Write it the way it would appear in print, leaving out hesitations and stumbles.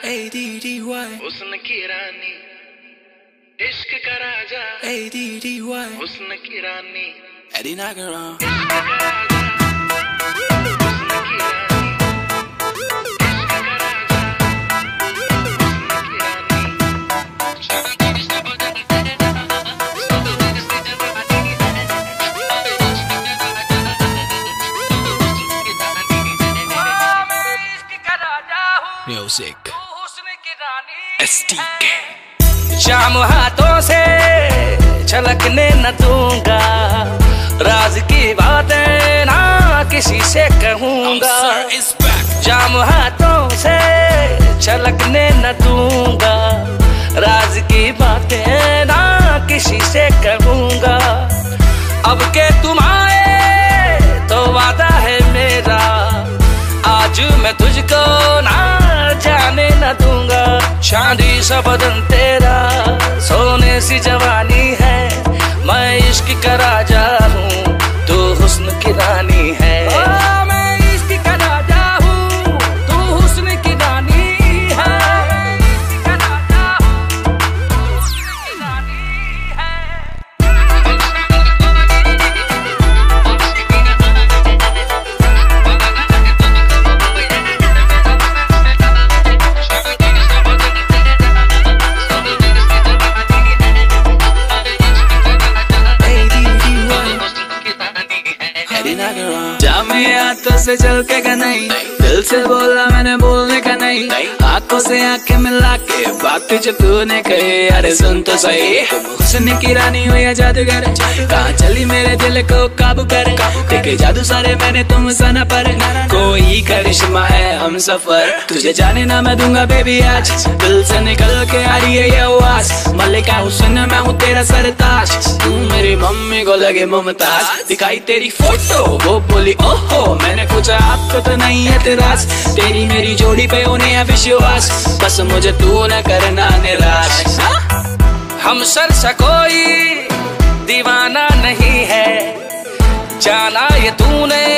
ADDY हुस्न की रानी, इश्क का राजा ADDY हुस्न की रानी, Eddie Nagaran इश्क का राजा हुस्न की रानी, इश्क का राजा हुस्न की रानी। Music हुस्न की रानी STK शाम हाथों से छलकने न दूंगा, राज की बातें ना किसी से कहूंगा। जाम हाथों से छलकने न दूंगा, राज की बातें ना किसी से कहूंगा। अब के तुम आए तो वादा है मेरा, आज मैं तुझको ना जाने न दूंगा। चांदी सा बदन तेरा, सोने सी जवानी है, मैं इश्क का राजा हूँ, तू हुस्न की रानी है। मैं इश्क का राजा हूँ, तू हुस्न की रानी है। इश्क का राजा हूँ, तू हुस्न की रानी है। जामे हाथों से चल के का नहीं, दिल से बोला मैंने बोलने का नहीं, आंखों से आंखें मिला के बात जो तूने कही, अरे सुन तो सही। हुस्न की रानी हो या जादूगर, कहाँ चली मेरे दिल को काबू कर, देखे जादू सारे मैंने तुम सना पर, कोई करिश्मा है हम सफर, तुझे जाने ना मैं दूंगा बेबी आज, दिल से निकल के आ रही है ये आवाज, मलिका हुस्न मैं हूँ तेरा सरताज, तू मेरी मम्मी को लगे मुमताज, दिखाई तेरी फोटो वो बोली ओहो, मैंने पूछा आपको तो नहीं है तेराज, तेरी मेरी जोड़ी पे उन्हें है विश्वास, बस मुझे तू न करना निराश। हम सर सा कोई दीवाना नहीं है, जाना ये तूने